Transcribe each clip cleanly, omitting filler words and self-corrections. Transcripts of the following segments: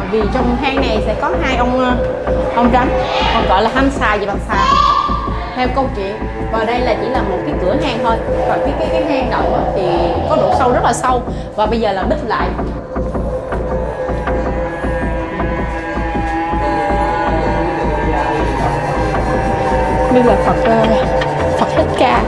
vì trong hang này sẽ có hai ông rắn, còn gọi là hăng xà và bằng xà theo câu chuyện. Và đây là chỉ là một cái cửa hang thôi, còn cái hang động thì có độ sâu rất là sâu và bây giờ là bích lại. Đây là Phật Thích Ca.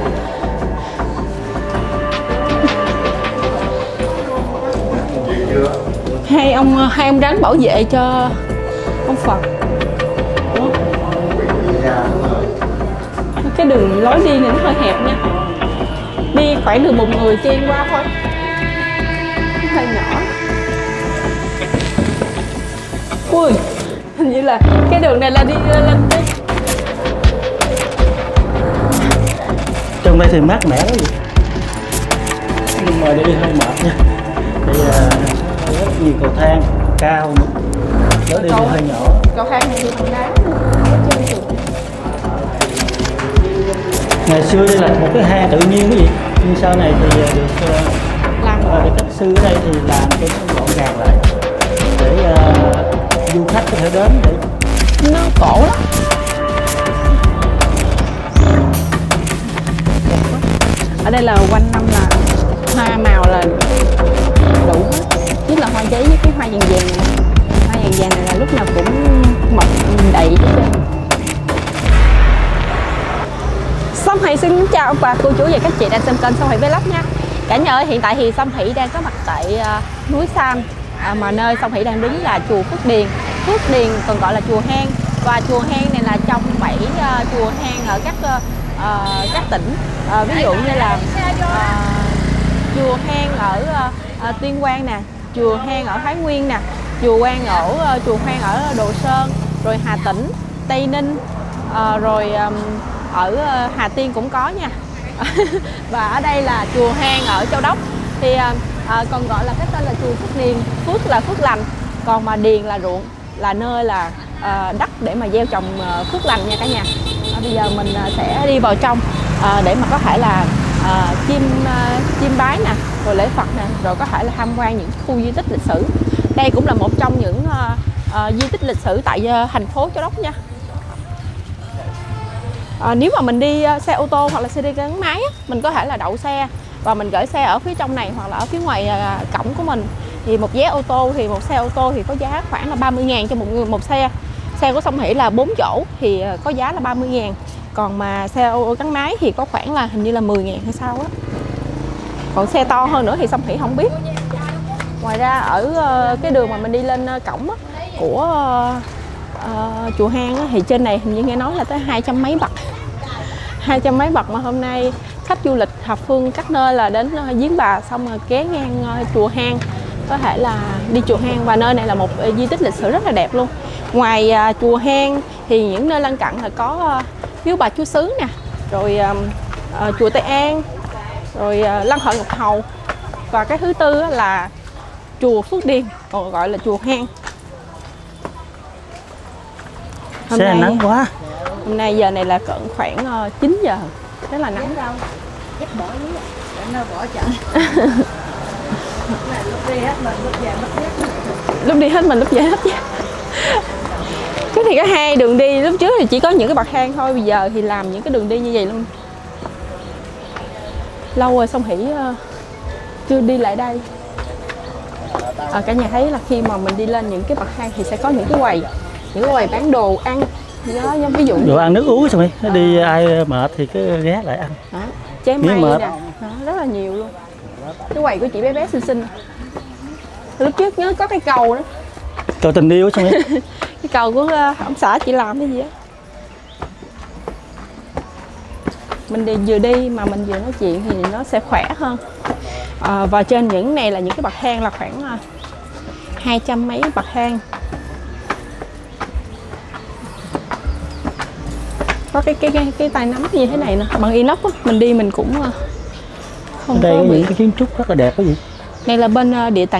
Hai ông rắn bảo vệ cho ông Phật. Cái đường lối đi này nó hơi hẹp nha, đi khoảng được một người chen qua thôi, nó hơi nhỏ. Ui, hình như là cái đường này là đi lên đi. Trong đây thì mát mẻ quá gì, nhưng mà đi hơi mệt nha. Thì rất nhiều cầu thang cao nữa, lối đi thì hơi nhỏ. Cầu thang này thì bằng đá. Ngày xưa đây là một cái hang tự nhiên cái gì, nhưng sau này thì được các sư ở đây thì làm cho nó gọn gàng lại để du khách có thể đến để nó cổ lắm. Ở đây là quanh năm là hoa màu là đủ hết, nhất là hoa giấy với cái hoa vàng vàng này. Hoa vàng vàng này là lúc nào cũng mọc đầy hết trơn. Song Hỷ xin chào ông bà, cô chú và các chị đang xem kênh Song Hỷ Vlog nha. Cả nhà ơi, hiện tại thì Song Hỷ đang có mặt tại núi Sam, mà nơi Song Hỷ đang đứng là chùa Phước Điền. Phước Điền còn gọi là chùa hang, và chùa hang này là trong 7 chùa hang ở các tỉnh, ví dụ như là chùa hang ở Tuyên Quang nè, chùa hang ở Thái Nguyên nè, chùa hang ở Đồ Sơn, rồi Hà Tĩnh, Tây Ninh, rồi ở Hà Tiên cũng có nha. Và ở đây là chùa hang ở Châu Đốc, thì còn gọi là cái tên là chùa Phước Điền. Phước là phước lành, còn mà điền là ruộng, là nơi là đất để mà gieo trồng phước lành nha cả nhà. Bây giờ mình sẽ đi vào trong để mà có thể là chiêm bái nè, rồi lễ Phật nè, rồi có thể là tham quan những khu di tích lịch sử. Đây cũng là một trong những di tích lịch sử tại thành phố Châu Đốc nha. Nếu mà mình đi xe ô tô hoặc là xe đi gắn máy á, mình có thể là đậu xe và mình gửi xe ở phía trong này hoặc là ở phía ngoài cổng của mình. Thì một vé ô tô thì một xe ô tô thì có giá khoảng là 30.000 cho một xe. Xe của Song Hỷ là 4 chỗ thì có giá là 30.000. Còn mà xe ô tô gắn máy thì có khoảng là hình như là 10.000 hay sao á. Còn xe to hơn nữa thì Song Hỷ không biết. Ngoài ra ở cái đường mà mình đi lên cổng á, của chùa hang á, thì trên này hình như nghe nói là tới 200 mấy bậc. 200 mấy bậc mà hôm nay khách du lịch thập phương các nơi là đến Giếng Bà xong rồi ghé ngang chùa hang, có thể là đi chùa hang. Và nơi này là một di tích lịch sử rất là đẹp luôn. Ngoài chùa hang thì những nơi lân cận là có miếu Bà Chúa Xứ nè, rồi chùa Tây An, rồi Lăng Hội Ngọc Hầu, và cái thứ tư là chùa Phước Điền, còn gọi là chùa hang. Xe nắng quá. Hôm nay giờ này là cỡ khoảng 9 giờ, rất là nắng. Lúc đi hết mình lúc về hết chứ. Trước thì có hai đường đi, lúc trước thì chỉ có những cái bậc thang thôi, bây giờ thì làm những cái đường đi như vậy luôn. Lâu rồi Song Hỷ chưa đi lại đây. Cả nhà thấy là khi mà mình đi lên những cái bậc thang thì sẽ có những cái quầy bán đồ ăn. Đó, ví dụ đồ ăn nước uống rồi nó đi ai mệt thì cứ ghé lại ăn. Đó, trái mây nè, đó, rất là nhiều luôn. Cái quầy của chị bé xinh xinh. Lúc trước nhớ có cái cầu đó, cầu tình yêu xong rồi. cái cầu của ông xã chị làm cái gì á. Mình vừa đi mà mình vừa nói chuyện thì nó sẽ khỏe hơn. Và trên những này là những cái bậc thang là khoảng 200 mấy bậc thang. Có cái tay nắm như thế này nè, bằng inox á, mình đi mình cũng không đây có bị. cái kiến trúc rất là đẹp. Cái gì này là bên Địa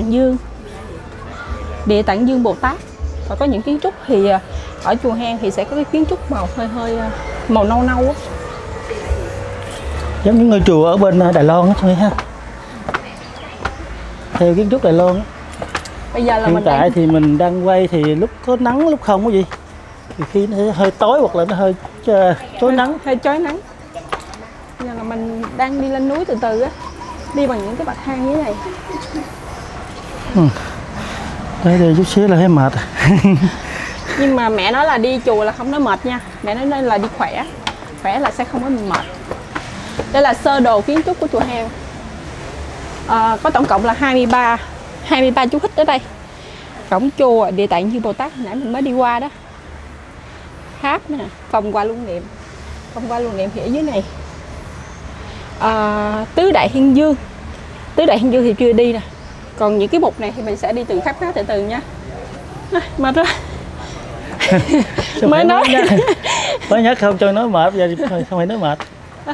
Tạng Dương Bồ Tát. Và có những kiến trúc thì ở chùa hang thì sẽ có cái kiến trúc màu hơi màu nâu nâu á, giống như ngôi chùa ở bên Đài Loan á thôi ha, theo kiến trúc Đài Loan á. Bây giờ là hiện mình tại đang... thì mình đang quay thì lúc có nắng lúc không có gì, thì khi nó hơi tối hoặc là nó hơi chói nắng. Hơi chói nắng. Bây giờ là mình đang đi lên núi từ từ á, đi bằng những cái bậc thang như thế này. Đây đi chút xíu là thấy mệt. Nhưng mà mẹ nói là đi chùa là không nói mệt nha. Mẹ nói đây là đi khỏe. Khỏe là sẽ không có mệt. Đây là sơ đồ kiến trúc của chùa Hang. Có tổng cộng là 23 chú thích ở đây. Cổng chùa Địa Tạng Như Bồ Tát hồi nãy mình mới đi qua đó. Tháp nè, phòng qua lưu niệm. Phòng qua lưu niệm thì ở dưới này. Tứ Đại Hiên Dương. Tứ Đại Hiên Dương thì chưa đi nè. Còn những cái mục này thì mình sẽ đi từ khám phá từ từ nha. Mệt rồi. Mới nói mới nhắc không cho nói mệt, giờ không phải nói mệt.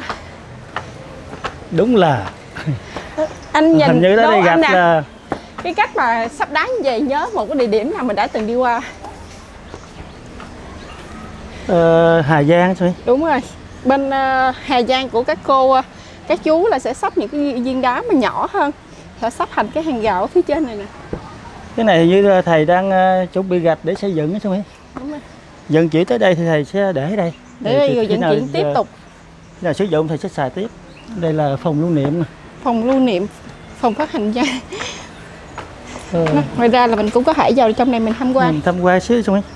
Đúng là anh nhìn hình như đó đây gặp là cái cách mà sắp đá như vậy, nhớ một cái địa điểm nào mình đã từng đi qua. Hà Giang thôi. Đúng rồi, bên Hà Giang của các chú là sẽ sắp những cái viên đá mà nhỏ hơn, sẽ sắp thành cái hàng rào ở phía trên này nè. Cái này như thầy đang chuẩn bị gạch để xây dựng đó, không? Đúng rồi. Vận chuyển tới đây thì thầy sẽ để ở đây. Để đây rồi vận chuyển tiếp tục. Là sử dụng thầy sẽ xài tiếp. Đây là phòng lưu niệm. Phòng lưu niệm, phòng phát hành gia. Ngoài ra là mình cũng có thể vào trong này mình tham quan. Mình tham quan xíu xong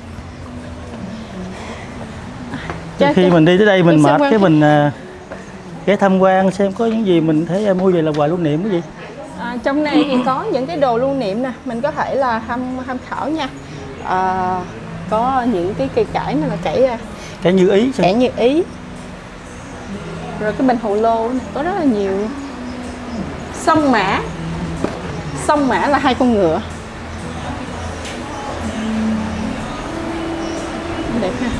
khi mình đi tới đây mình mệt cái mình ghé tham quan xem có những gì mình thấy mua về là quà lưu niệm cái gì. Trong này thì có những cái đồ lưu niệm nè, mình có thể là tham khảo nha. Có những cái cây cải này là cải Như Ý. Cải Như Ý. Rồi cái bình hồ lô này có rất là nhiều. Sông Mã là 2 con ngựa. Đẹp ha.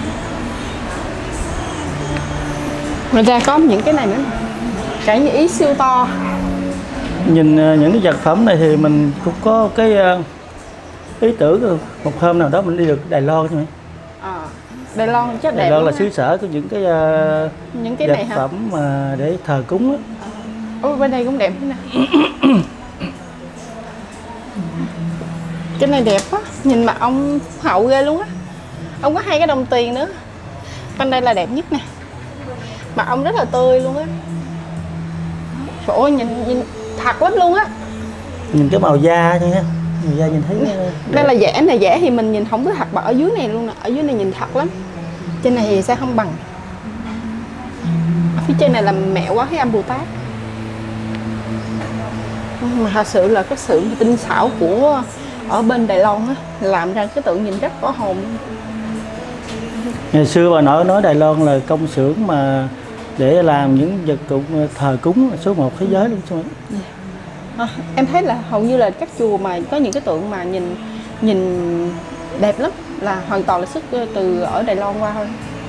Ngoài ra có những cái này nữa. Cải Như Ý siêu to. Nhìn những cái vật phẩm này thì mình cũng có cái ý tưởng một hôm nào đó mình đi được Đài Loan chứ. Đài Loan chắc đẹp. Đài Loan là xứ sở của những cái vật này phẩm mà để thờ cúng á. Bên đây cũng đẹp thế nè. Cái này đẹp quá, nhìn mặt ông hậu ghê luôn á. Ông có 2 cái đồng tiền nữa. Bên đây là đẹp nhất nè. Mặt ông rất là tươi luôn á. Trời ơi, nhìn thật lắm luôn á. Nhìn cái màu da thôi ha. Màu da nhìn thấy đây là vẽ này, vẽ thì mình nhìn không có thật bằng ở dưới này luôn nè. Ở dưới này nhìn thật lắm. Trên này thì sẽ không bằng. Ở phía trên này là Mẹ Quá Thế Âm Bồ Tát. Mà thật sự là cái sự tinh xảo của ở bên Đài Loan á, làm ra cái tượng nhìn rất có hồn. Ngày xưa bà nội nói Đài Loan là công xưởng mà để làm những vật dụng thờ cúng số 1 thế giới luôn chứ. Em thấy là hầu như là các chùa mà có những cái tượng mà nhìn đẹp lắm là hoàn toàn là xuất từ ở Đài Loan qua thôi.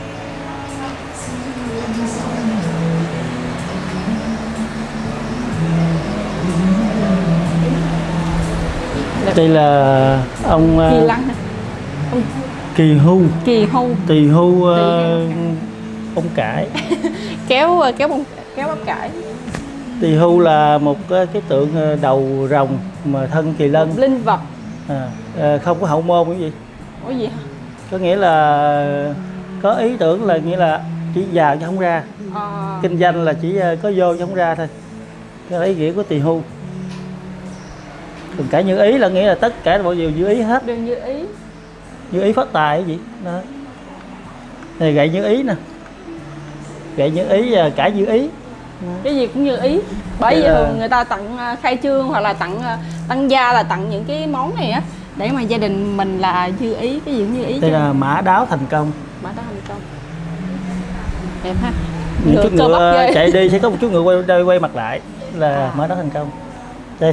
Đây là ông Kỳ Lăng hả? Kỳ Hưu. Tỳ Hưu bông cải. kéo bắp cải. Tỳ Hưu là một cái tượng đầu rồng mà thân kỳ lân. Linh vật. Không có hậu môn cái gì. Ủa gì hả? Có nghĩa là có ý tưởng là nghĩa là chỉ vào chứ không ra. Kinh doanh là chỉ có vô chứ không ra thôi. Cái ý nghĩa của Tỳ Hưu. Còn cả Như Ý là nghĩa là tất cả mọi điều Như Ý hết. Đều Như Ý. Như Ý phát tài cái gì đó. Này gậy Như Ý nè. Gậy Như Ý và cả Như Ý. Cái gì cũng Như Ý. Bởi vì thường người ta tặng khai trương hoặc là tặng tăng gia là tặng những cái món này á để mà gia đình mình là Như Ý, cái gì cũng Như Ý. Đây là mã đáo thành công. Mã đáo thành công. Đẹp ha. Những chú ngựa chạy đi sẽ có một chú ngựa quay mặt lại là mã đáo thành công. Đây.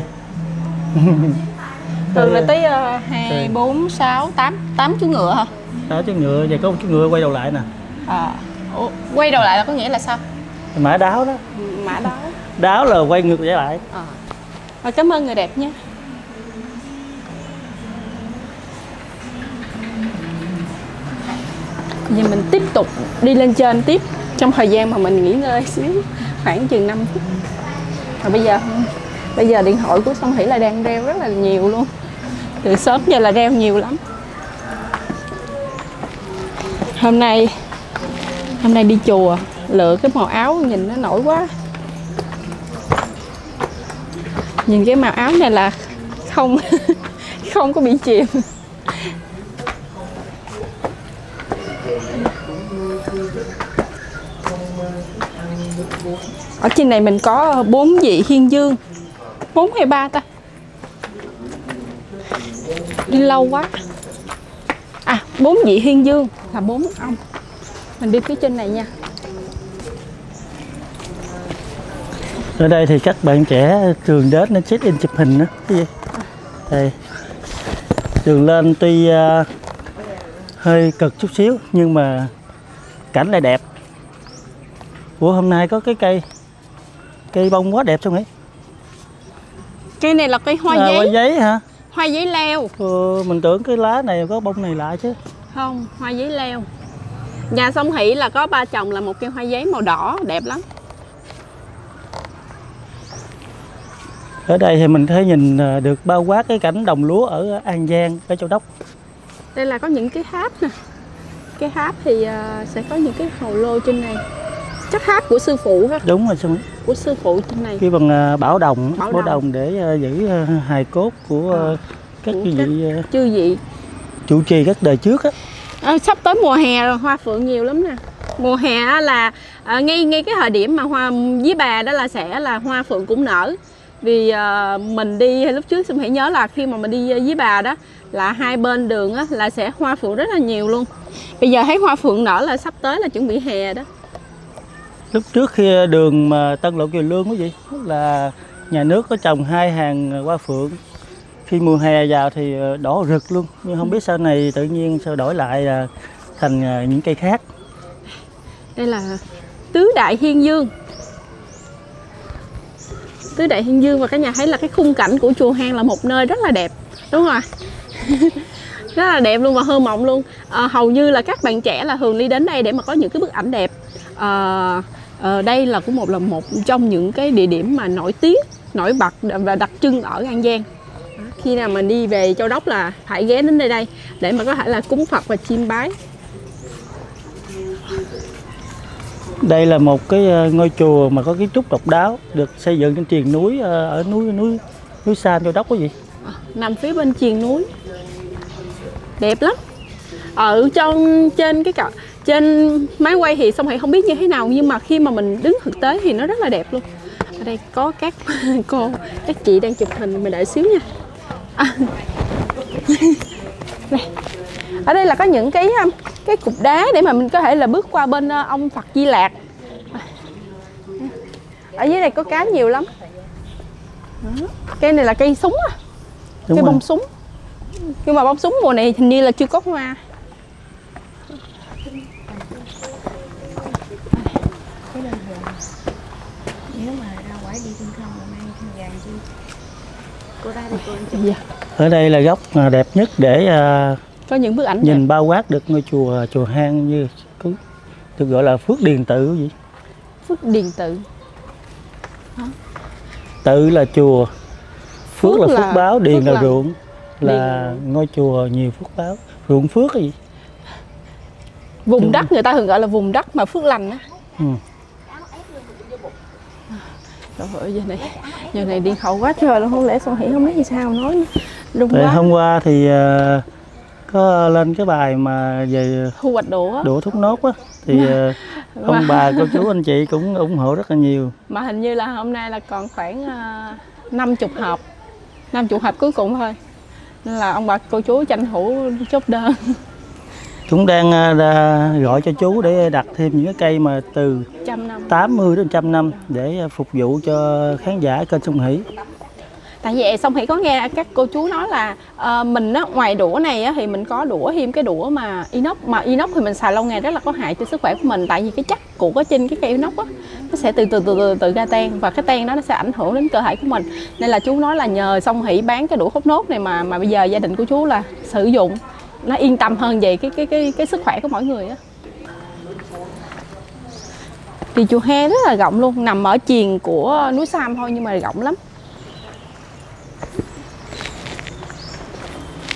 Thường là tới 2, 4, 6, 8 chú ngựa hả? Đó chú ngựa, và có một chú ngựa quay đầu lại nè. Quay đầu lại là có nghĩa là sao? Mã đáo đó. Mã đáo. Đáo là quay ngược trở lại. Cảm ơn người đẹp nha. Giờ mình tiếp tục đi lên trên tiếp trong thời gian mà mình nghỉ ngơi xíu khoảng chừng 5 phút. Rồi bây giờ điện thoại của Song Hỷ là đang reo rất là nhiều luôn. Từ sớm giờ là reo nhiều lắm. Hôm nay đi chùa lựa cái màu áo nhìn nó nổi quá. Nhìn cái màu áo này là không không có bị chìm. Ở trên này mình có 4 vị hiên dương. 4 hay 3 ta? Đi lâu quá. 4 vị hiên dương là 4 ông. Mình đi phía trên này nha. Ở đây thì các bạn trẻ thường đến nó check in chụp hình đó. Cái gì? Đây. Đường lên tuy hơi cực chút xíu nhưng mà cảnh lại đẹp. Ủa hôm nay có cái cây bông quá đẹp sao nghĩ? Cây này là cây hoa giấy. Hoa giấy hả? Hoa giấy leo. Mình tưởng cái lá này có bông này lạ chứ. Không, hoa giấy leo. Nhà Song Hỷ là có 3 chồng là một cây hoa giấy màu đỏ đẹp lắm. Ở đây thì mình thấy nhìn được bao quát cái cảnh đồng lúa ở An Giang, ở Châu Đốc. Đây là có những cái tháp nè. Cái tháp thì sẽ có những cái hồ lô trên này. Chắc tháp của sư phụ ha. Đúng rồi Song Hỷ. Của sư phụ trên này. Cái bằng bảo đồng để giữ hài cốt của các chư vị chủ trì các đời trước á. Sắp tới mùa hè rồi, hoa phượng nhiều lắm nè. Mùa hè là ngay cái thời điểm mà hoa với bà đó là sẽ là hoa phượng cũng nở. Vì mình đi lúc trước Song Hỷ nhớ là khi mà mình đi với bà đó là hai bên đường á, là sẽ hoa phượng rất là nhiều luôn. Bây giờ thấy hoa phượng nở là sắp tới là chuẩn bị hè đó. Lúc trước khi đường mà Tân Lộ Kiều Lương quý vị là nhà nước có trồng 2 hàng hoa phượng. Khi mùa hè vào thì đỏ rực luôn, nhưng không biết sau này tự nhiên sao đổi lại là thành những cây khác. Đây là Tứ Đại Hiên Dương. Tứ Đại Hiên Dương, và cả nhà thấy là cái khung cảnh của chùa Hang là một nơi rất là đẹp, đúng không ạ? Rất là đẹp luôn và thơ mộng luôn. Hầu như là các bạn trẻ là thường đi đến đây để mà có những cái bức ảnh đẹp. Đây là cũng một trong những cái địa điểm mà nổi tiếng, nổi bật và đặc trưng ở An Giang. Khi nào mình đi về Châu Đốc là phải ghé đến đây để mà có thể là cúng Phật và chiêm bái. Đây là một cái ngôi chùa mà có kiến trúc độc đáo, được xây dựng trên triền núi ở núi Sam Châu Đốc quý vị. Nằm phía bên triền núi. Đẹp lắm. Ở trên máy quay thì Song Hỷ không biết như thế nào, nhưng mà khi mà mình đứng thực tế thì nó rất là đẹp luôn. Ở đây có các các chị đang chụp hình, mình đợi xíu nha. Đây. Ở đây là có những cái cục đá để mà mình có thể là bước qua bên ông Phật Di Lạc. Ở dưới này có cá nhiều lắm. Cây này là cây súng á. Cây bông súng. Nhưng mà bông súng mùa này hình như là chưa có hoa. Nếu mà ra ngoài đi thiên không là mang thiên vàng chứ. Cô ra đây cô chụp. Ở đây là góc đẹp nhất để có những bức ảnh nhìn đẹp. bao quát được ngôi chùa Hang, như được gọi là Phước Điền Tự gì. Phước Điền Tự. Tự là chùa, phước là phước báo, điền là lành. ruộng, là ngôi chùa nhiều phước báo, ruộng phước cái gì. Vùng đất người ta thường gọi là vùng đất mà phước lành á. Trời ơi, giờ này đi khẩu quá trời luôn, không lẽ Song Hỷ không biết gì sao nói nữa. Đúng quá. Hôm qua thì có lên cái bài mà về thu hoạch đũa thốt nốt á, thì ông bà cô chú anh chị cũng ủng hộ rất là nhiều. Mà hình như là hôm nay là còn khoảng 50 hộp cuối cùng thôi, nên là ông bà cô chú tranh thủ chốt đơn. Cũng đang gọi cho chú để đặt thêm những cái cây mà từ 80 đến 100 năm để phục vụ cho khán giả kênh Song Hỷ. Tại vì Song Hỷ có nghe các cô chú nói là mình á, ngoài đũa này á, thì mình có thêm cái đũa mà inox, mà inox thì mình xài lâu ngày rất là có hại cho sức khỏe của mình, tại vì cái chất của trên cái cây inox á, nó sẽ từ ra tan, và cái tan đó nó sẽ ảnh hưởng đến cơ thể của mình, nên là chú nói là nhờ Song Hỷ bán cái đũa thốt nốt này mà bây giờ gia đình của chú là sử dụng nó yên tâm hơn về cái sức khỏe của mỗi người á. Thì chùa Hang rất là rộng luôn, nằm ở triền của núi Sam thôi nhưng mà rộng lắm.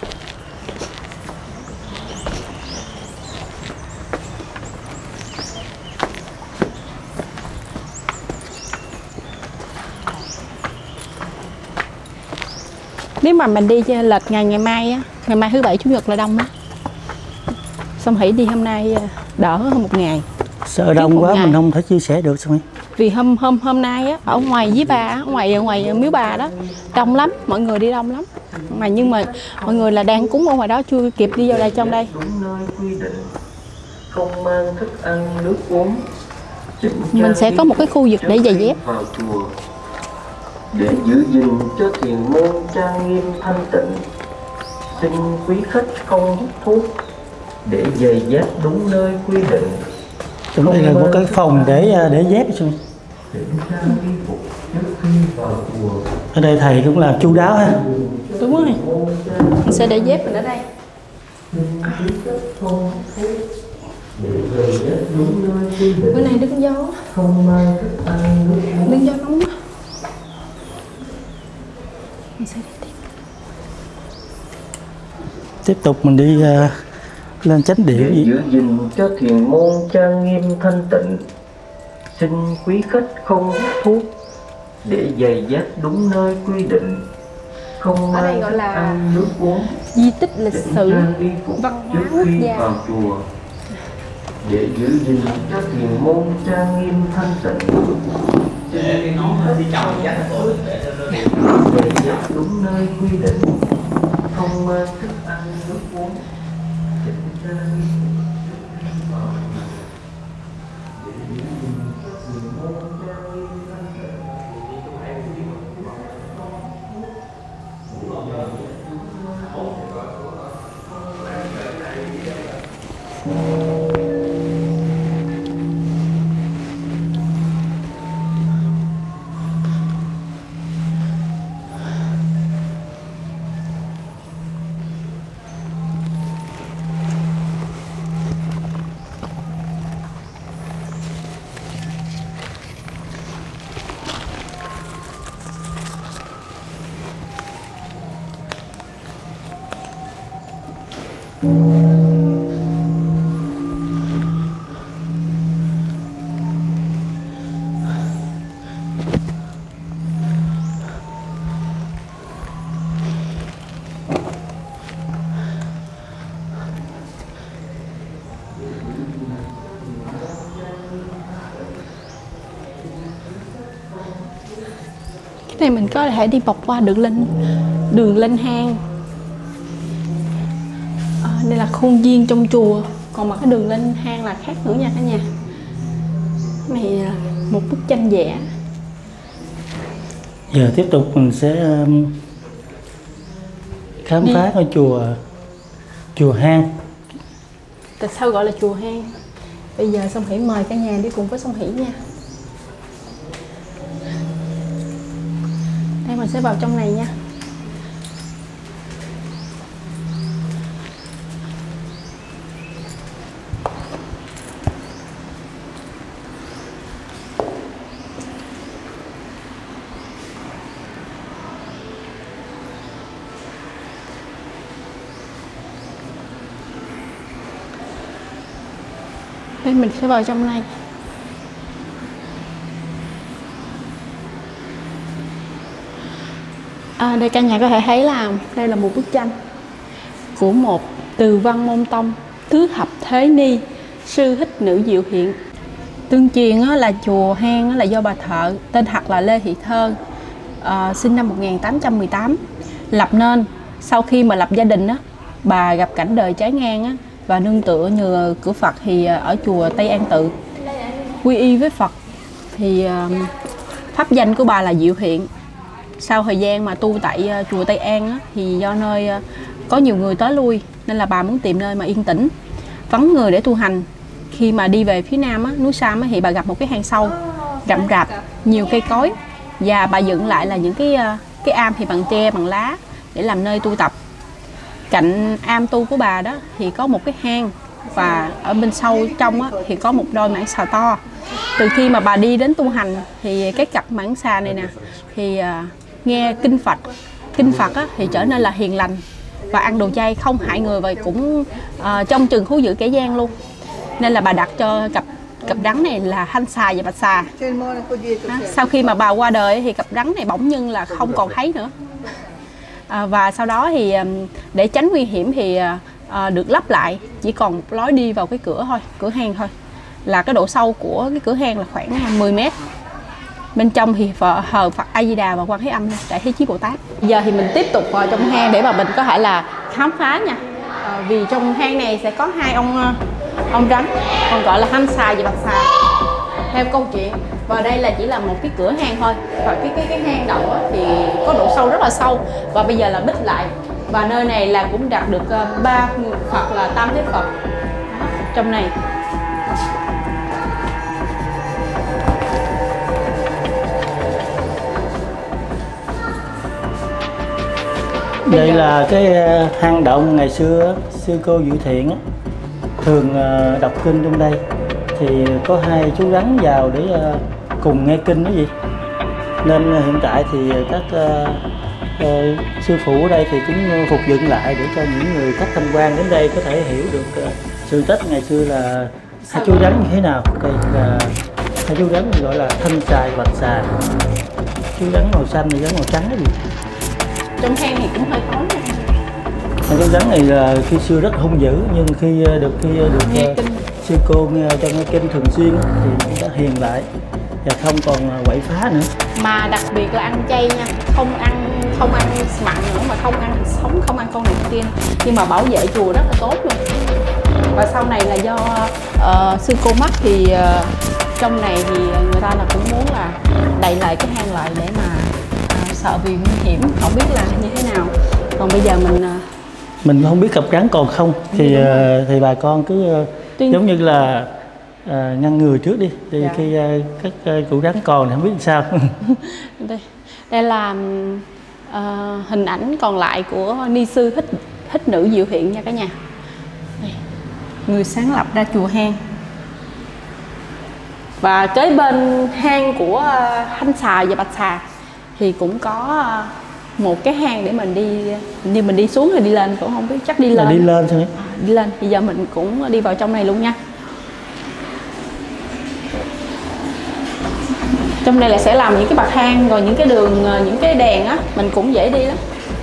Nếu mà mình đi lệch ngày mai á, ngày mai thứ bảy chủ nhật là đông á. Xong Hỷ đi hôm nay đỡ hơn một ngày. Sợ đông quá mình không thể chia sẻ được xong. Vì hôm nay á, ở ngoài với bà, ngoài miếu bà đó đông lắm, mọi người đi đông lắm. Nhưng mà mọi người là đang cúng ở ngoài đó chưa kịp đi vô đây trong đây. Không mang thức ăn nước uống. Mình sẽ có một cái khu vực để giày dép vào chùa để giữ gìn cho thiền môn trang nghiêm thanh tịnh. Xin quý khách không hút thuốc để giày dép đúng nơi quy định. Trong đây là một cái phòng để dép xong. Ở đây thầy cũng làm chu đáo ha. Đúng rồi. Mình sẽ để dép mình ở đây. Bữa nay đứng gió. Đứng gió nóng quá. Mình sẽ đi tiếp tục mình đi lên chánh điện. Để giữ gìn cho thiền môn trang nghiêm thanh tịnh. Xin quý khách không hút thuốc để giày dép đúng nơi quy định. Không ở đây mang gọi thức là ăn nước uống. di tích lịch sử văn hóa quốc gia. Vào chùa để giữ gìn cho thiền môn trang nghiêm thanh tịnh. Giày dép đúng nơi quy định. Không mang thức ăn nước uống. Này mình có thể đi bọc qua đường lên hang. Đây là khuôn viên trong chùa, còn mà cái đường lên hang là khác nữa nha cả nhà. Cái này là một bức tranh vẽ. Giờ tiếp tục mình sẽ khám phá ngôi chùa hang. Tại sao gọi là chùa hang? Bây giờ Song Hỷ mời cả nhà đi cùng với Song Hỷ nha. Đây mình sẽ vào trong này nha. Đây mình sẽ vào trong này. Đây cả nhà có thể thấy là đây là một bức tranh của một từ văn môn tông tứ thập thế ni sư hích nữ diệu hiện. Tương truyền là chùa hang là do bà thợ tên thật là Lê Thị Thơ, sinh năm 1818 lập nên. Sau khi mà lập gia đình bà gặp cảnh đời trái ngang và nương tựa nhờ cửa Phật thì ở chùa Tây An Tự quy y với Phật thì pháp danh của bà là Diệu Hiện. Sau thời gian mà tu tại chùa Tây An thì do nơi có nhiều người tới lui nên là bà muốn tìm nơi mà yên tĩnh, vắng người để tu hành. Khi mà đi về phía nam núi Sam thì bà gặp một cái hang sâu rậm rạp, nhiều cây cối và bà dựng lại là những cái am thì bằng tre bằng lá để làm nơi tu tập. Cạnh am tu của bà đó thì có một cái hang và ở bên sâu trong thì có một đôi mãng xà to. Từ khi mà bà đi đến tu hành thì cái cặp mãng xà này nè thì nghe kinh Phật thì trở nên là hiền lành và ăn đồ chay, không hại người và cũng trong chừng thú dữ kẻ gian luôn. Nên là bà đặt cho cặp rắn này là Thanh Xà và Bạch Xà. Sau khi mà bà qua đời thì cặp rắn này bỗng nhiên là không còn thấy nữa. Và sau đó thì để tránh nguy hiểm thì được lắp lại, chỉ còn một lối đi vào cái cửa thôi, cửa hang thôi. Là cái độ sâu của cái cửa hang là khoảng 10 mét. Bên trong thì thờ Phật A Di Đà và Quan Thế Âm, Đại Thế Chí Bồ Tát. Giờ thì mình tiếp tục vào trong hang để mà mình có thể là khám phá nha. Vì trong hang này sẽ có hai ông rắn, còn gọi là Hanh Xà và Bạch Xà theo câu chuyện. Và đây là chỉ là một cái cửa hang thôi. Và cái hang đầu thì có độ sâu rất là sâu và bây giờ là bích lại. Và nơi này là cũng đạt được 3 Phật là Tam Thế Phật trong này. Đây là cái hang động ngày xưa sư cô Diệu Thiện thường đọc kinh trong đây, thì có hai chú rắn vào để cùng nghe kinh đó gì, nên hiện tại thì các sư phụ ở đây thì cũng phục dựng lại để cho những người khách tham quan đến đây có thể hiểu được sự tích ngày xưa là hai chú rắn như thế nào. Đây là hai chú rắn gọi là Thanh Xà và Bạch Xà. Chú rắn màu xanh thì rắn màu trắng đó gì. Trong hang thì cũng hơi tối nha. Con rắn này là khi xưa rất hung dữ, nhưng khi được sư cô cho nghe kinh thường xuyên thì cũng đã hiền lại và không còn quậy phá nữa. Mà đặc biệt là ăn chay nha, không ăn mặn nữa, mà không ăn thịt sống, không ăn con này con kia, nhưng mà bảo vệ chùa rất là tốt luôn. Và sau này là do sư cô mất thì trong này thì người ta là cũng muốn là đậy lại cái hang lại để mà sợ vì nguy hiểm, không biết là như thế nào. Còn bây giờ mình không biết cặp rắn còn không thì bà con cứ giống như là ngăn người trước đi, thì khi các cụ rắn còn thì không biết sao. Đây là hình ảnh còn lại của ni sư Thích Nữ Diệu Thiện nha cả nhà. Đây, người sáng lập ra chùa hang. Và kế bên hang của Hanh Xà và Bạch Xà thì cũng có một cái hang để mình đi, như mình đi xuống hay đi lên cũng không biết, chắc đi lên. Đi lên thôi. Đi lên. Bây giờ mình cũng đi vào trong này luôn nha. Trong này là sẽ làm những cái bậc thang, rồi những cái đường, những cái đèn á, mình cũng dễ đi lắm.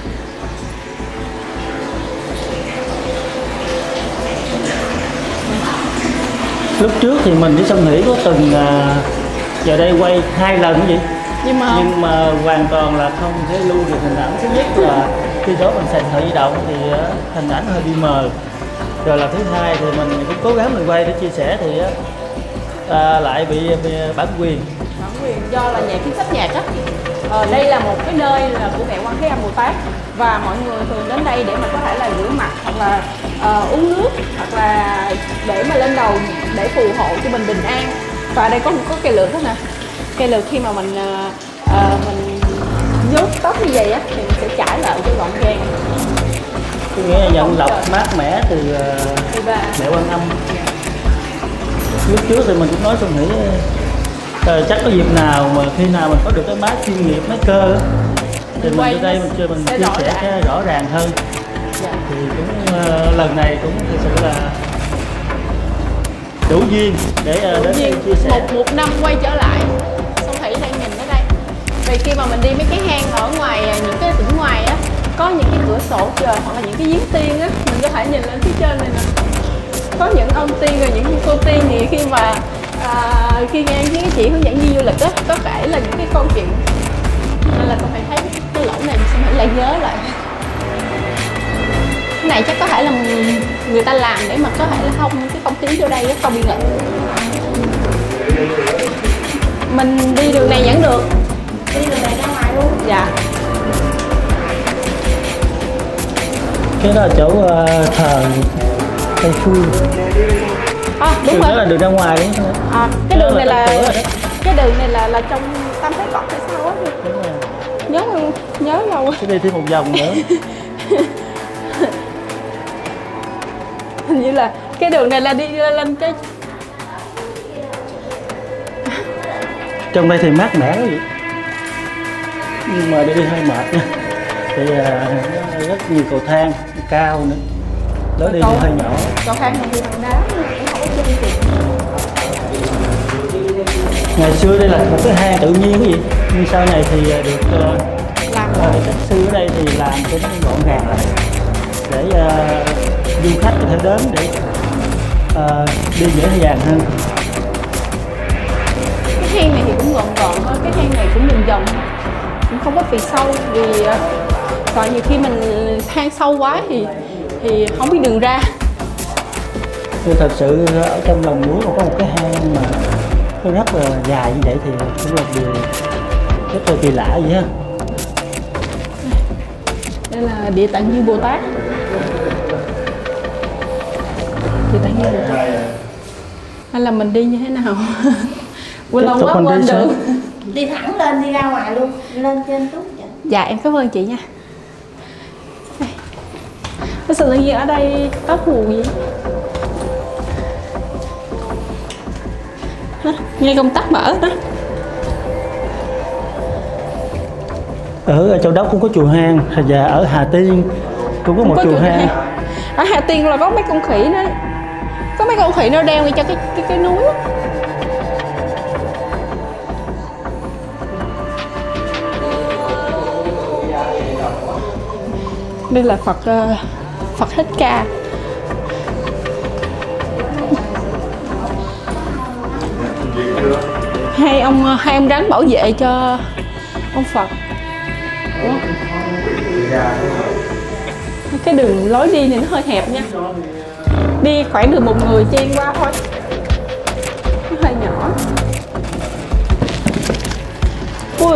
Lúc trước thì mình đi Sông Hỷ có từng giờ đây quay 2 lần vậy, nhưng mà hoàn toàn là không thể lưu được hình ảnh. Thứ nhất là khi đó mình xài điện thoại di động thì hình ảnh hơi bị mờ, rồi là thứ hai thì mình cũng cố gắng mình quay để chia sẻ thì lại bị bản quyền do là nhà kiến sách nhạc á. Đây là một cái nơi là của mẹ Quan Thế Âm Bồ Tát, và mọi người thường đến đây để mà có thể là rửa mặt hoặc là uống nước, hoặc là để mà lên đầu để phù hộ cho mình bình an. Và đây có cây lược đó nè. Cây lược khi mà mình vuốt tóc như vậy á thì mình sẽ trải lại cho gọn gàng. Tôi nghĩ là nhận lọc mát mẻ từ mẹ Quan Âm. Lúc trước thì mình cũng nói Sông Hỷ chắc có dịp nào mà khi nào mình có được cái máy chuyên nghiệp, máy cơ thì mình tới đây mình chia sẻ rõ ràng hơn. Thì cũng lần này cũng thực sự là đủ duyên để đến chia sẻ. Một năm quay trở lại Sông Hỷ đang nhìn ở đây. Vì khi mà mình đi mấy cái hang ở ngoài, những cái tỉnh ngoài á, có những cái cửa sổ trời hoặc là những cái giếng tiên á, mình có thể nhìn lên phía trên này nè. Có những ông tiên rồi những cô tiên thì khi mà khi nghe những cái chị hướng dẫn viên du lịch á, có kể là những cái câu chuyện, nên là con phải thấy cái lỗ này xong phải lại nhớ lại. Cái này chắc có thể là người ta làm để mà có thể là không cái không khí vô đây á không bị nghịch. Mình đi đường này vẫn được, đi đường này ra ngoài luôn. Dạ. Cái đó là chỗ thờ Tây Phương. Đúng rồi. Đó là đường ra ngoài đấy. Cái đường này là trong Tam Thế Phật hay sao á? Nhớ lâu. Sẽ đi thêm một vòng nữa. Hình như là cái đường này là đi lên cái. Trong đây thì mát mẻ đó vậy, nhưng mà đi hơi mệt nha. Thì rất nhiều cầu thang cao nữa, lối đi hơi nhỏ. Cầu thang này thì bằng đá cũng không có chân tiền. Ngày xưa đây là một cái hang tự nhiên cái gì, nhưng sau này thì được cái cách sư ở đây thì làm cho nó gọn gàng lại để du khách có thể đến để đi dễ dàng hơn. Cái hang này thì cũng gọn gọn thôi, cái hang này cũng vòng vòng, cũng không có vì sâu, vì sợ nhiều khi mình hang sâu quá thì không biết đường ra. Thì thật sự ở trong lòng núi mà có một cái hang mà nó rất là dài như vậy thì cũng là điều rất là kỳ lạ vậy ha. Đây là Địa Tạng Như Bồ Tát. Địa Tạng Như Bồ Tát. Hay là mình đi như thế nào? Quên lâu quá quên đường. Đi thẳng lên, đi ra ngoài luôn, lên trên chút vậy. Dạ em cảm ơn chị nha. Cái sự tự nhiên ở đây có phù gì? Nghe công tắc mở đó. Ở Châu Đốc cũng có chùa hang, và ở Hà Tiên cũng có một chùa hang. Ở Hà Tiên là có mấy con khỉ đó, có mấy con khỉ nó đeo đi cho cái núi đó. Đây là Phật Thích Ca. Hai ông rắn bảo vệ cho ông Phật. Ủa? Cái đường lối đi này nó hơi hẹp nha, đi khoảng được một người chen qua thôi, nó hơi nhỏ. Ui,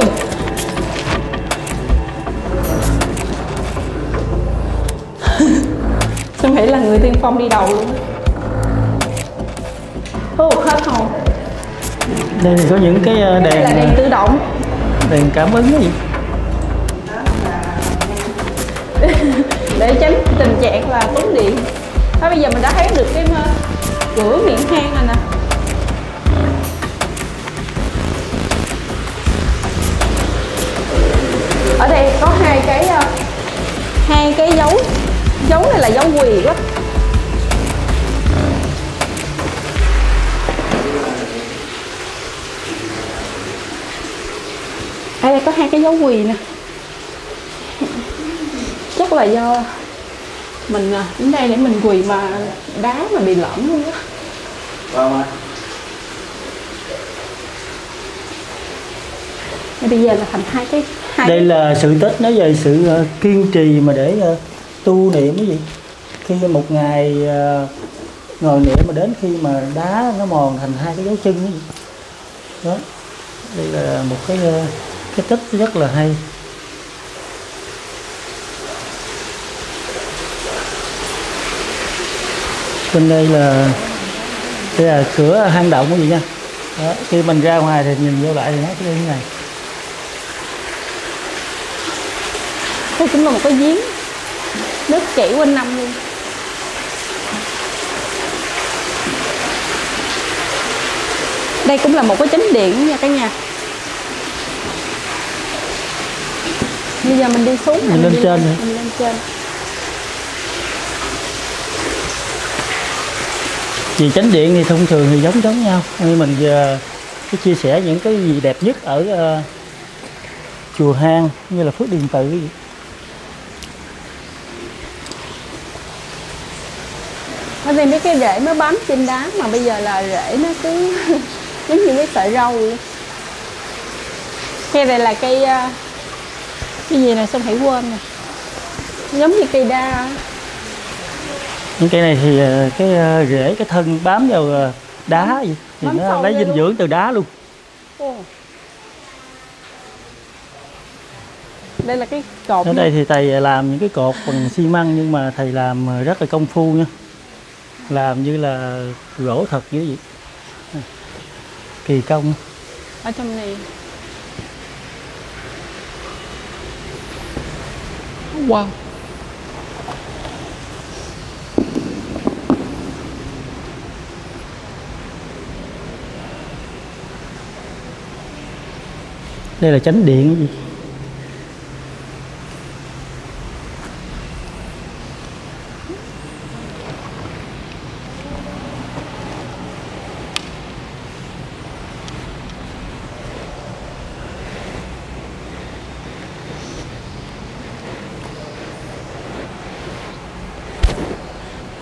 Xuân Hỷ là người tiên phong đi đầu luôn. Hết hồn. Đây thì có những cái đèn. Đây là đèn tự động, đèn cảm ứng gì để tránh tình trạng là tốn điện. Thôi bây giờ mình đã thấy được cái cửa miệng hang này nè. Ở đây có hai cái dấu này là dấu quỳ quá. Ở đây có hai cái dấu quỳ nè, chắc là do mình đến đây để mình quỳ mà đá mà bị lõm luôn á. Bây giờ là thành hai cái đây là sự tích nói về sự kiên trì mà để tu niệm cái gì, khi một ngày ngồi niệm mà đến khi mà đá nó mòn thành hai cái dấu chân cái gì đó. Đây là một cái tích rất là hay. Bên đây là cửa hang động cái gì nha đó. Khi mình ra ngoài thì nhìn vô lại thì nó cái như này. Đây cũng là một cái giếng nước chảy quanh năm luôn. Đây cũng là một cái chánh điện nha cả nhà. Bây giờ mình đi xuống, mình lên trên nữa. Mình lên trên. Vì chánh điện thì thông thường thì giống nhau, nên mình cái chia sẻ những cái gì đẹp nhất ở chùa hang như là Phước Điền Tự vậy. Ở đây mấy cái rễ nó bám trên đá mà bây giờ là rễ nó cứ giống như cái sợi râu luôn. Cây này là cây gì này Xuân Hỷ quên nè, giống như cây đa. Những cây này thì cái rễ cái thân bám vào đá vậy, thì bám nó lấy dinh dưỡng từ đá luôn. Đây là cái cột. Ở đây thì thầy làm những cái cột bằng xi măng, nhưng mà thầy làm rất là công phu nha, làm như là gỗ thật như vậy, kỳ công. Ở trong này wow. Đây là chánh điện gì.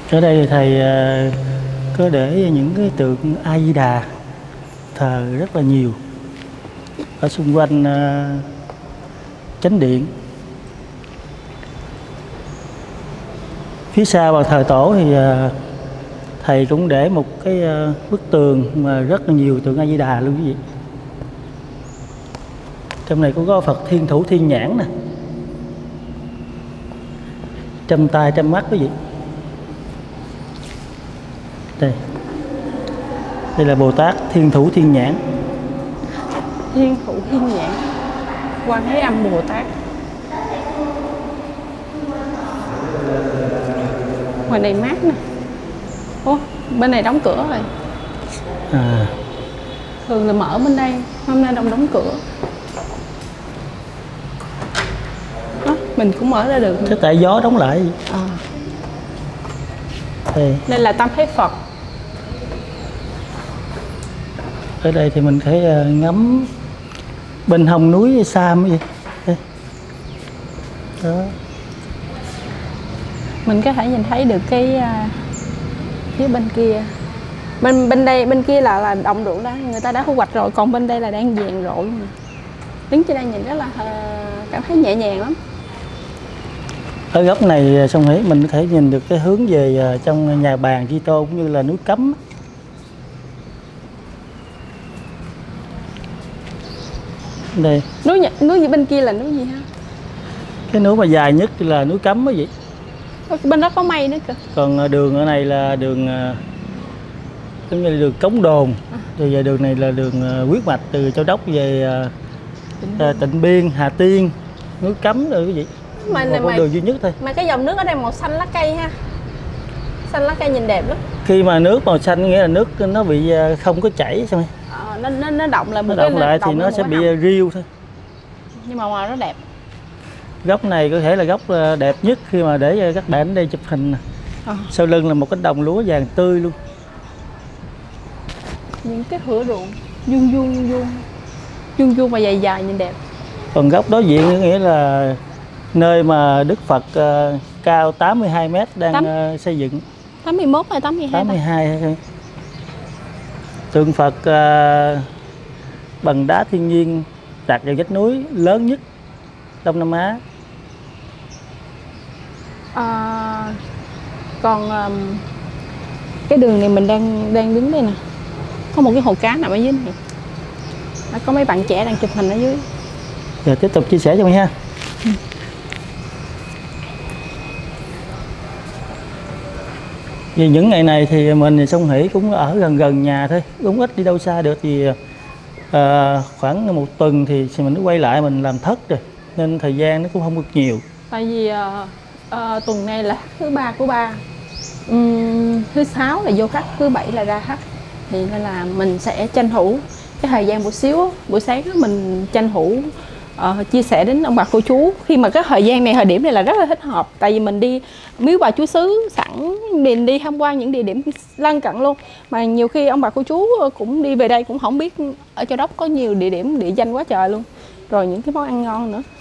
Ở đây thì thầy có để những cái tượng A Di Đà thờ rất là nhiều ở xung quanh chánh điện. Phía sau bàn thờ tổ thì thầy cũng để một cái bức tường mà rất là nhiều tượng A Di Đà luôn quý vị. Trong này cũng có Phật Thiên Thủ Thiên Nhãn nè, trăm tay trăm mắt quý vị. Đây là Bồ Tát Thiên Thủ Thiên Nhãn. Thiên Thủ Thiên Nhãn, Quan Thế Âm Bồ Tát. Ngoài này mát nè. Ủa, bên này đóng cửa rồi. Thường là mở bên đây, hôm nay đóng cửa. Mình cũng mở ra được. Thế tại gió đóng lại. Đây là Tam Thế Phật. Ở đây thì mình thấy ngắm bên hông núi Sam vậy. Đó. Mình có thể nhìn thấy được cái phía bên kia. Bên kia là đồng ruộng đó, người ta đã thu hoạch rồi, còn bên đây là đang vàng rộ. Đứng trên đây nhìn rất là cảm thấy nhẹ nhàng lắm. Ở góc này Song Hỷ mình có thể nhìn được cái hướng về trong nhà bàn Chi Tô cũng như là núi Cấm. Đây. Núi gì bên kia là núi gì ha? Cái núi mà dài nhất là núi Cấm đó vậy. Bên đó có mây nữa kìa. Còn đường ở này là đường giống như là đường Cống Đồn. Rồi về đường này là đường huyết mạch từ Châu Đốc về Tịnh Biên, Hà Tiên, núi Cấm rồi quý vị. Một đường duy nhất thôi. Mà cái dòng nước ở đây màu xanh lá cây ha. Xanh lá cây nhìn đẹp lắm. Khi mà nước màu xanh nghĩa là nước nó bị không có chảy xong nó động lại một cái lại thì nó sẽ bị riêu thôi. Nhưng mà màu nó đẹp. Góc này có thể là góc đẹp nhất khi mà để các bạn ở đây chụp hình. Sau lưng là một cánh đồng lúa vàng tươi luôn. Những cái thửa ruộng vuông và dài dài nhìn đẹp. Còn góc đối diện nghĩa là nơi mà Đức Phật cao 82 m đang xây dựng. 81 hay 82? 82. Tượng Phật bằng đá thiên nhiên đặt vào vách núi lớn nhất Đông Nam Á. Còn cái đường này mình đang đứng đây nè, có một cái hồ cá nằm ở dưới này. Có mấy bạn trẻ đang chụp hình ở dưới. Giờ tiếp tục chia sẻ cho mình ha. Vì những ngày này thì mình Song Hỷ cũng ở gần nhà thôi, cũng ít đi đâu xa được. Thì khoảng một tuần thì mình mới quay lại mình làm thất rồi, nên thời gian nó cũng không được nhiều. Tại vì tuần này là thứ 3 của ba, thứ 6 là vô khắc, thứ 7 là ra khắc, thì nên là mình sẽ tranh thủ cái thời gian buổi sáng đó, mình tranh thủ chia sẻ đến ông bà cô chú. Khi mà cái thời gian này, thời điểm này là rất là thích hợp, tại vì mình đi miếu bà chúa xứ sẵn, mình đi tham quan những địa điểm lân cận luôn. Mà nhiều khi ông bà cô chú cũng đi về đây cũng không biết ở Châu Đốc có nhiều địa điểm địa danh quá trời luôn, rồi những cái món ăn ngon nữa.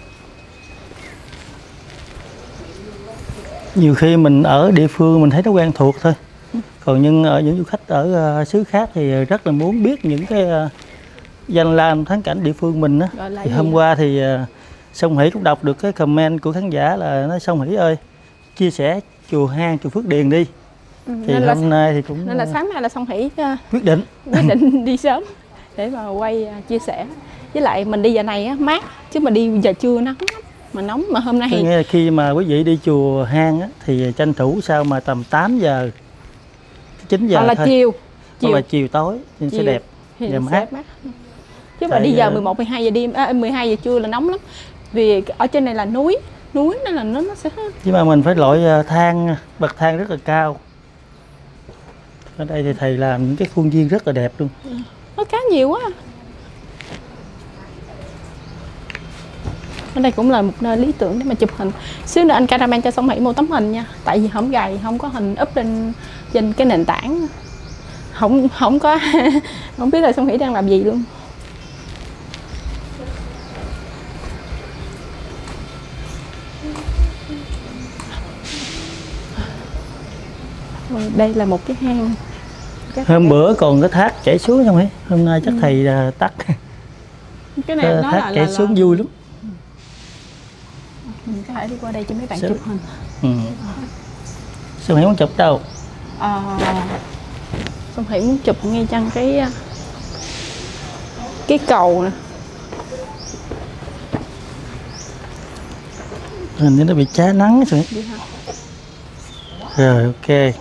Nhiều khi mình ở địa phương mình thấy nó quen thuộc thôi, còn nhưng ở những du khách ở xứ khác thì rất là muốn biết những cái danh lam thắng cảnh địa phương mình á. Thì hôm qua thì Song Hỷ cũng đọc được cái comment của khán giả là nói Song Hỷ ơi, chia sẻ chùa Hang, chùa Phước Điền đi. Thì hôm nay thì cũng nên là sáng nay là Song Hỷ quyết định đi sớm để mà quay chia sẻ. Với lại mình đi giờ này á, mát, chứ mà đi giờ trưa nóng lắm. Mà nóng, mà hôm nay nghe khi mà quý vị đi chùa Hang á, thì tranh thủ sao mà tầm 8 giờ 9 giờ là thôi. chiều Hoặc là chiều tối thì sẽ đẹp và mát. Chứ mà đi giờ 11 12 giờ đêm 12 giờ trưa là nóng lắm. Vì ở trên này là núi nên là nó sẽ. Nhưng mà mình phải lội bậc thang rất là cao. Ở đây thì thầy làm những cái khuôn viên rất là đẹp luôn. Nó cá nhiều quá. Ở đây cũng là một nơi lý tưởng để mà chụp hình. Xíu nữa anh cameraman cho Song Hỷ một tấm hình nha. Tại vì không gầy, không có hình up trên cái nền tảng. Không có không biết là Song Hỷ đang làm gì luôn. Rồi, đây là một cái hang. Hôm bữa còn cái thác chảy xuống không ấy, hôm nay chắc thầy tắt. Cái này nó thác chảy xuống vui lắm. Mình có thể đi qua đây cho mấy bạn chụp hình. Xuân Hỷ muốn chụp đâu? Xuân Hỷ muốn chụp ngay chân cái cầu nè. Hình như nó bị cháy nắng rồi. Rồi ok.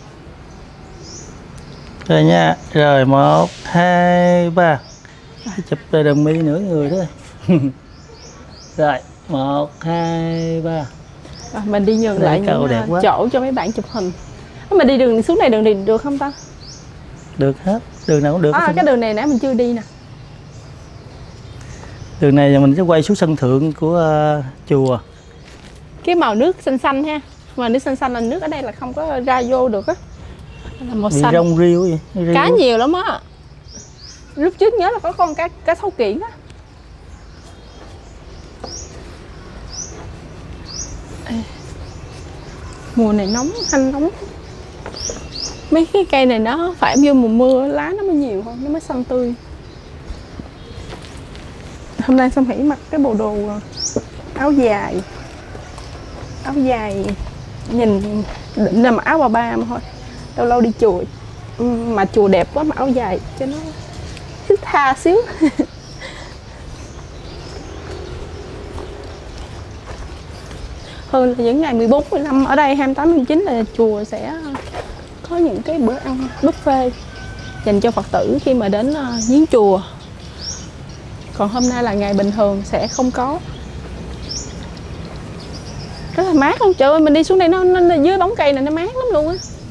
Rồi nha. Rồi 1, 2, 3. Chụp rồi đồng mi nửa người thôi. Rồi 1, 2, 3. Mình đi nhường lại những chỗ cho mấy bạn chụp hình. Mình đi đường xuống này đường đi được không ta? Được hết, đường nào cũng được. Cái đường này nãy mình chưa đi nè. Đường này mình sẽ quay xuống sân thượng của chùa. Cái màu nước xanh xanh ha. Màu nước xanh xanh là nước ở đây là không có ra vô được á. Là màu xanh. Rong riêu vậy. Cá nhiều lắm á. Lúc trước nhớ là có con cá sấu kiển á. Mùa này nóng, hanh nóng. Mấy cái cây này nó phải vô mùa mưa lá nó mới nhiều hơn, nó mới xanh tươi. Hôm nay Xuân Hỷ mặc cái bộ đồ áo dài. Áo dài nhìn định là mặc áo bà ba mà thôi. Lâu lâu đi chùa mà chùa đẹp quá, mặc áo dài cho nó thích tha xíu. Hơn là những ngày 14, 15 ở đây 28, 29 là chùa sẽ có những cái bữa ăn buffet dành cho Phật tử khi mà đến viếng chùa. Còn hôm nay là ngày bình thường sẽ không có. Rất là mát luôn, trời ơi, mình đi xuống đây nó dưới bóng cây này nó mát lắm luôn á.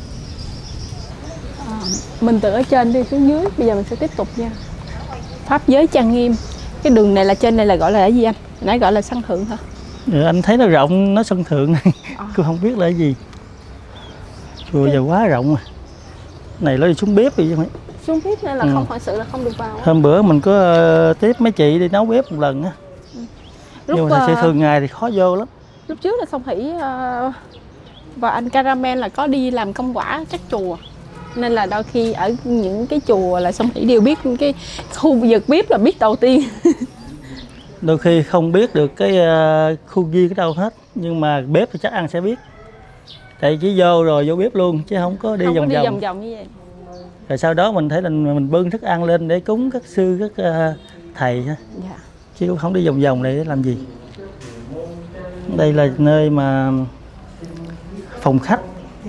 Mình từ ở trên đi xuống dưới, bây giờ mình sẽ tiếp tục nha. Pháp giới trang nghiêm. Cái đường này là trên này là gọi là cái gì anh? Nãy gọi là sân thượng hả? Anh thấy nó rộng, nó sân thượng. Cô không biết là cái gì. Chùa giờ quá rộng mà. Này nó đi xuống bếp gì chứ mấy. Xuống bếp nên là không, thật sự là không được vào. Hôm bữa mình có tiếp mấy chị đi nấu bếp một lần á. Nhưng mà thường ngày thì khó vô lắm. Lúc trước là Xuân Hỷ và anh Caramel là có đi làm công quả chắc chùa. Nên là đôi khi ở những cái chùa là Xuân Hỷ đều biết cái khu vực bếp là biết đầu tiên. Đôi khi không biết được cái khu viên ở đâu hết. Nhưng mà bếp thì chắc ăn sẽ biết. Tại chỉ vô rồi vô bếp luôn chứ không có đi vòng vòng như vậy. Rồi sau đó mình thấy là mình bưng thức ăn lên để cúng các sư, các thầy ha. Dạ. Chứ cũng không đi vòng vòng để làm gì. Đây là nơi mà phòng khách.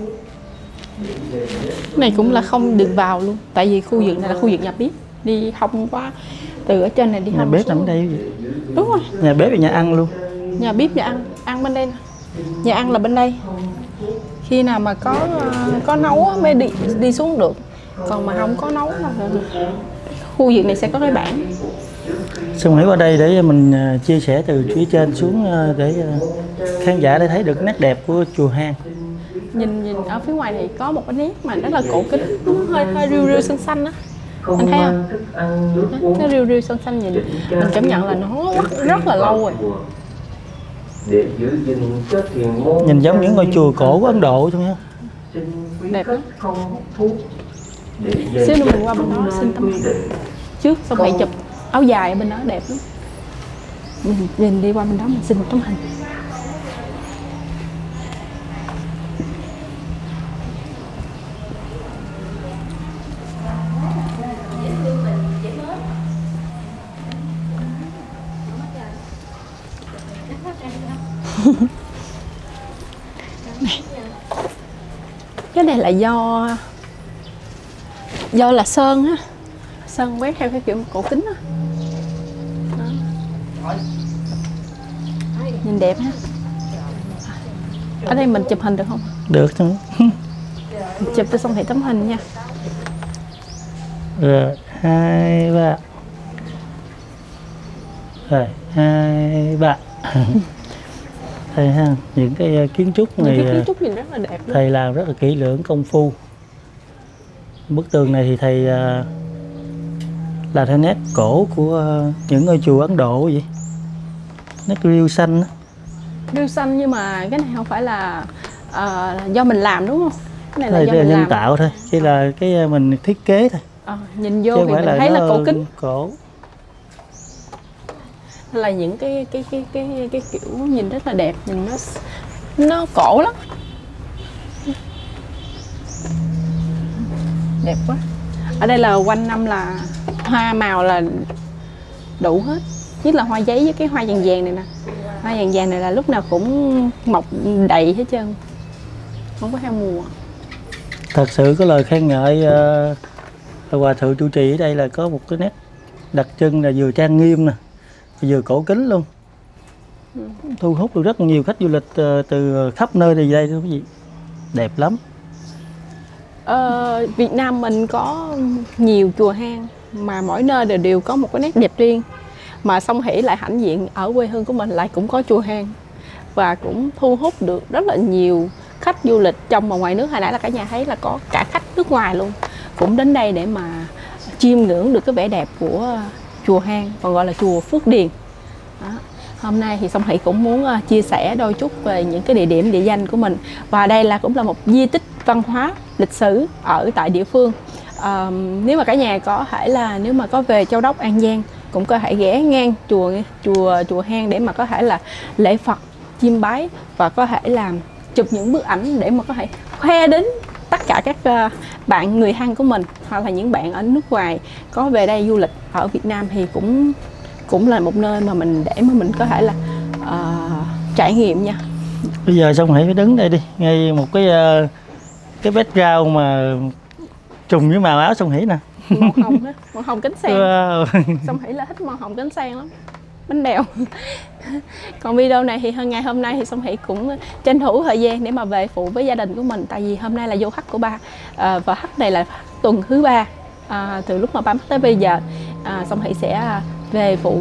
Cái này cũng là không được vào luôn. Tại vì khu vực này là khu vực nhà bếp. Đi không qua từ ở trên này đi nhà không. Nhà bếp nằm ở đây vậy? Đúng rồi. Nhà bếp và nhà ăn luôn. Nhà bếp nhà ăn bên đây nè. Nhà ăn là bên đây. Khi nào mà có nấu mới đi xuống được. Còn mà không có nấu là khu vực này sẽ có cái bảng. Xuân Hỷ qua đây để mình chia sẻ từ phía trên xuống để khán giả để thấy được nét đẹp của chùa hang. Nhìn ở phía ngoài này có một cái nét mà rất là cổ kính, nó hơi riu xanh xanh á. Anh thấy không? Nó riu xanh xanh, nhìn mình cảm nhận là nó rất là lâu rồi. Nhìn giống những ngôi chùa cổ của Ấn Độ thôi nha. Đẹp lắm. Xíu nữa mình qua bên đó xin tấm hình trước, xong phải chụp áo dài ở bên đó đẹp lắm. Mình đi qua bên đó mình xin một tấm hình. Cái này là do là sơn á, sơn quét theo cái kiểu cổ kính á. Nhìn đẹp ha. Ở đây mình chụp hình được không? Được thôi. Chụp cho xong thì tấm hình nha. Rồi 2, 3. Rồi 2, 3. Thầy ha, những cái kiến trúc này, kiến trúc nhìn rất là đẹp luôn. Thầy làm rất là kỹ lưỡng, công phu. Bức tường này thì thầy là theo nét cổ của những ngôi chùa Ấn Độ vậy. Nét riêu xanh á. Riêu xanh nhưng mà cái này không phải là do mình làm đúng không? này là Đây do là mình nhân làm. tạo thôi, chỉ là cái mình thiết kế thôi. Nhìn vô Chứ thì không phải mình thấy là cổ kính. cổ. Là những cái kiểu nhìn rất là đẹp, nhìn nó cổ lắm, đẹp quá. Ở đây là quanh năm là hoa màu là đủ hết, nhất là hoa giấy với cái hoa vàng vàng này nè. Hoa vàng vàng này là lúc nào cũng mọc đầy hết trơn, không có theo mùa. Thật sự có lời khen ngợi hòa thượng trụ trì ở đây là có một cái nét đặc trưng là vừa trang nghiêm nè, vừa cổ kính luôn. Thu hút được rất nhiều khách du lịch từ khắp nơi đi đây thưa quý vị. Đẹp lắm. Việt Nam mình có nhiều chùa hang mà mỗi nơi đều có một cái nét đẹp riêng, mà Song Hỷ lại hãnh diện ở quê hương của mình lại cũng có chùa hang và cũng thu hút được rất là nhiều khách du lịch trong và ngoài nước. Hồi nãy là cả nhà thấy là có cả khách nước ngoài luôn cũng đến đây để mà chiêm ngưỡng được cái vẻ đẹp của chùa hang, còn gọi là chùa Phước Điền. Đó. Hôm nay thì Song Hỷ cũng muốn chia sẻ đôi chút về những cái địa điểm địa danh của mình, và đây cũng là một di tích văn hóa lịch sử ở tại địa phương. Nếu mà cả nhà có thể là nếu mà có về Châu Đốc, An Giang cũng có thể ghé ngang chùa hang để mà có thể là lễ Phật, chiêm bái và có thể làm chụp những bức ảnh để mà có thể khoe đến tất cả các bạn người Hang của mình, hoặc là những bạn ở nước ngoài có về đây du lịch ở Việt Nam thì cũng là một nơi mà để mà mình có thể là trải nghiệm nha. Bây giờ Song Hỷ phải đứng đây đi, ngay một cái background mà trùng với màu áo Song Hỷ nè. Màu hồng đó, màu hồng cánh sen. Wow. Song Hỷ là thích màu hồng cánh sen lắm, bánh bèo. Còn video này thì ngày hôm nay thì Song Hỷ cũng tranh thủ thời gian để mà về phụ với gia đình của mình, tại vì hôm nay là vô hắc của ba, và hắc này là tuần thứ 3. Từ lúc mà ba mất tới bây giờ, Song Hỷ sẽ về phụ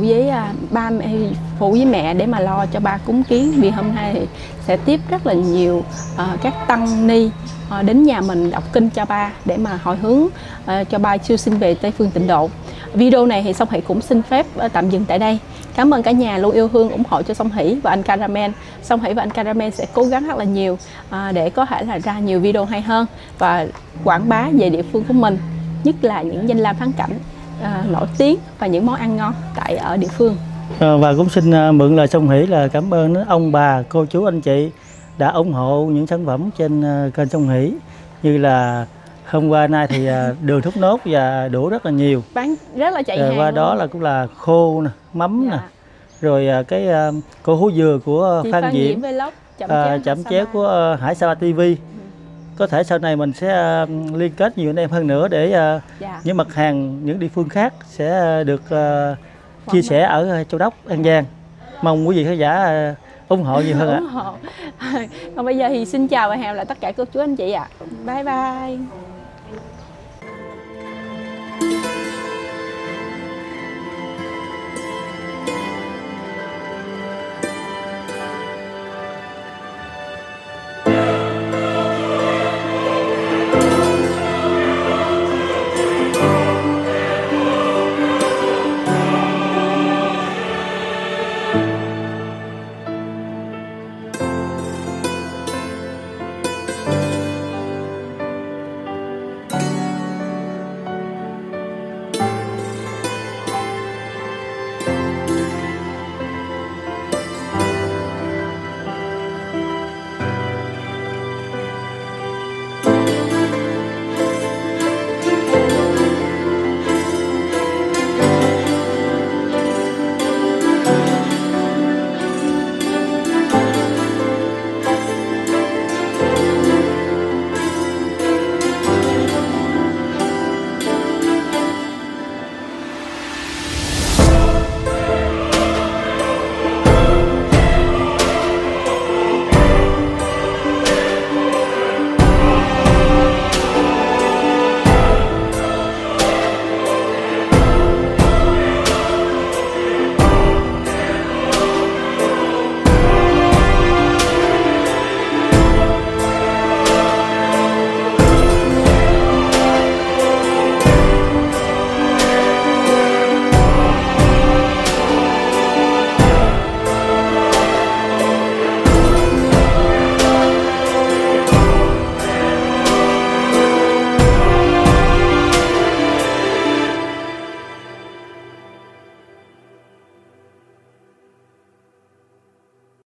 với mẹ để mà lo cho ba cúng kiến, vì hôm nay thì sẽ tiếp rất là nhiều các tăng ni đến nhà mình đọc kinh cho ba để mà hồi hướng cho ba siêu sinh về Tây Phương Tịnh Độ. Video này thì Song Hỷ cũng xin phép tạm dừng tại đây. Cảm ơn cả nhà luôn yêu thương ủng hộ cho Song Hỷ và anh Caramel. Song Hỷ và anh Caramel sẽ cố gắng rất là nhiều để có thể là ra nhiều video hay hơn và quảng bá về địa phương của mình, nhất là những danh lam thắng cảnh nổi tiếng và những món ăn ngon ở địa phương. Và cũng xin mượn lời Song Hỷ là cảm ơn ông bà, cô chú, anh chị đã ủng hộ những sản phẩm trên kênh Song Hỷ, như là hôm qua nay thì đường thốt nốt và đũa rất là nhiều, bán rất là chạy hàng qua đó luôn. là cũng là khô nè, mắm nè, rồi cái cổ hú dừa của Chị Phan Diễm, chậm chéo của Hải Sa TV. Có thể sau này mình sẽ liên kết nhiều anh em hơn nữa để những mặt hàng những địa phương khác sẽ được chia sẻ ở Châu Đốc, An Giang. Mong quý vị khán giả ủng hộ nhiều hơn ạ. Còn bây giờ thì xin chào và hẹn gặp lại tất cả cô chú anh chị ạ. Bye bye.